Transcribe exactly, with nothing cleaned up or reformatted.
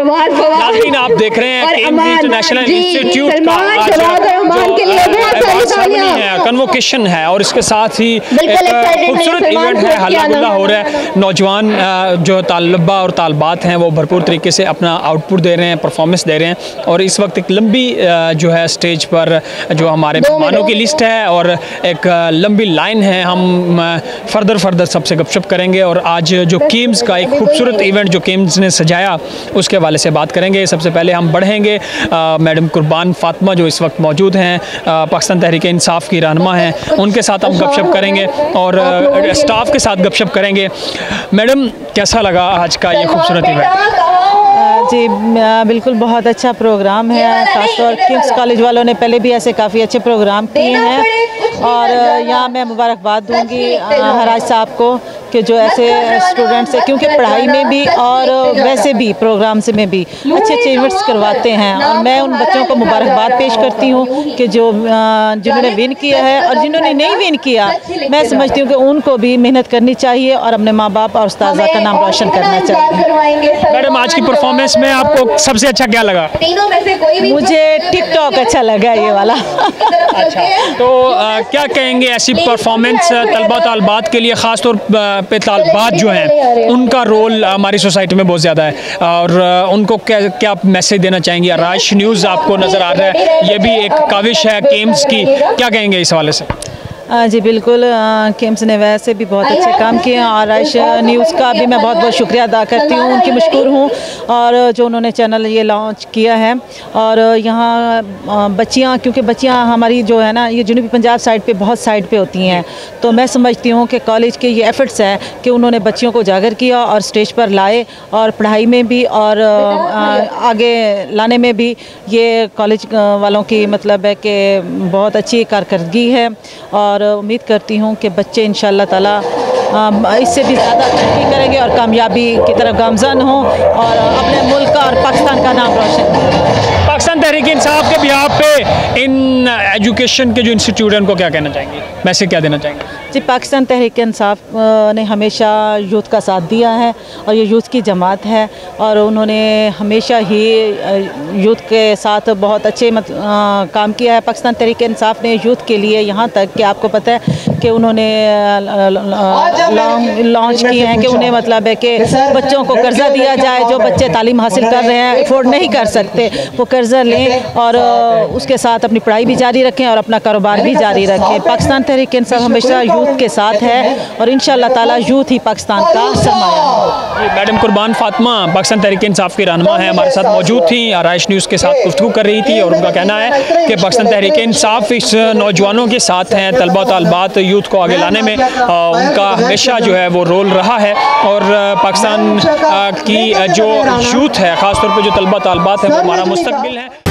नाज़रीन, आप देख रहे हैं केम्स इंटरनेशनल इंस्टीट्यूट का जो कन्वोकेशन है और इसके साथ ही एक खूबसूरत इवेंट है, हल्ला गुल्ला हो रहा है। नौजवान जो तालबा और तालबात हैं वो भरपूर तरीके से अपना आउटपुट दे रहे हैं, परफॉर्मेंस दे रहे हैं और इस वक्त एक लंबी जो है स्टेज पर जो हमारे मेहमानों की लिस्ट है और एक लंबी लाइन है। हम फर्दर फर्दर सबसे गपशप करेंगे और आज जो केम्स का एक खूबसूरत इवेंट जो केम्स ने सजाया उसके हवाले से बात करेंगे। सबसे पहले हम बढ़ेंगे मैडम कुर्बान फातिमा जो इस वक्त मौजूद हैं, पाकिस्तान तहरीक इंसाफ की रहनुमा हैं, उनके साथ हम गपशप करेंगे और स्टाफ के साथ गपशप करेंगे। मैडम, कैसा लगा आज का ये खूबसूरत इवेंट? जी बिल्कुल, बहुत अच्छा प्रोग्राम है। खासतौर किंग्स कॉलेज वालों ने पहले भी ऐसे काफ़ी अच्छे प्रोग्राम किए हैं और यहाँ मैं मुबारकबाद दूंगी अराइश साहब को कि जो ऐसे स्टूडेंट्स हैं, क्योंकि पढ़ाई में भी और वैसे भी प्रोग्राम्स में भी अच्छे अच्छे इवेंट्स करवाते हैं और मैं उन बच्चों को मुबारकबाद पेश करती हूँ कि जो जिन्होंने विन किया है और जिन्होंने नहीं विन किया, मैं समझती हूँ कि उनको भी मेहनत करनी चाहिए और अपने माँ बाप और उस्ताज़ा का नाम रोशन करना चाहिए। मैडम, आज की परफॉर्मेंस में आपको सबसे अच्छा क्या लगा? मुझे टिकटॉक अच्छा लगा, ये वाला। अच्छा, तो आ, क्या कहेंगे ऐसी परफॉर्मेंस तलबा तालबात के लिए, ख़ास तौर पे तालबात जो हैं उनका रोल हमारी सोसाइटी में बहुत ज़्यादा है और उनको क्या क्या मैसेज देना चाहेंगे? अराइश न्यूज़ आपको नज़र आ रहा है, ये भी एक काविश है केम्स की, क्या कहेंगे इस हवाले से? जी बिल्कुल, केम्स ने वैसे भी बहुत अच्छे काम किए हैं और अराइश न्यूज़ का भी मैं बहुत बहुत शुक्रिया अदा करती हूँ, उनकी मशकूर हूँ और जो उन्होंने चैनल ये लॉन्च किया है। और यहाँ बच्चियाँ, क्योंकि बच्चियाँ हमारी जो है ना, ये जनूबी पंजाब साइड पे बहुत साइड पे होती हैं, तो मैं समझती हूँ कि कॉलेज के ये एफ़र्ट्स हैं कि उन्होंने बच्चियों को उजागर किया और स्टेज पर लाए और पढ़ाई में भी और आगे लाने में भी ये कॉलेज वालों की मतलब है कि बहुत अच्छी कारकर्दगी है और और उम्मीद करती हूँ कि बच्चे इंशाअल्लाह ताला इससे भी ज़्यादा तरक्की करेंगे और कामयाबी की तरफ गामज़न हों और अपने मुल्क और पाकिस्तान का नाम रोशन करें। पाकिस्तान तहरीक इंसाफ के बिहाफ पे इन एजुकेशन के जो इंस्टीट्यूट हैं उनको क्या कहना चाहेंगे, मैसेज क्या देना चाहेंगे? जी, पाकिस्तान तहरीक इंसाफ ने हमेशा यूथ का साथ दिया है और ये यूथ की जमात है और उन्होंने हमेशा ही यूथ के साथ बहुत अच्छे मत, आ, काम किया है। पाकिस्तान तहरीक इंसाफ ने यूथ के लिए यहाँ तक कि आपको पता है कि उन्होंने लॉन्च किए हैं कि उन्हें मतलब है कि बच्चों को कर्जा दिया जाए, जो बच्चे तालीम हासिल कर रहे हैं, अफोर्ड नहीं कर सकते, वो कर्जा लें और उसके साथ अपनी पढ़ाई भी जारी रखें और अपना कारोबार भी जारी रखें। पाकिस्तान तहरीक इंसाफ हमेशा यूथ के साथ है और इंशाअल्लाह ताला यूथ ही पाकिस्तान का सरमाया है। मैडम कुर्बान फातिमा पाकिस्तान तहरीक इंसाफ की रहनुमा है, हमारे साथ मौजूद थी, अराइश न्यूज़ के साथ गुफ्तगू कर रही थी और उनका कहना है कि पाकिस्तान तहरीक इंसाफ इस नौजवानों के साथ हैं, तलबा तालबात यूथ को आगे लाने में उनका हमेशा जो है वो रोल रहा है और पाकिस्तान की जो यूथ है, ख़ासतौर पर जो तलबा तालबात है, वो हमारा मुस्तकबिल है।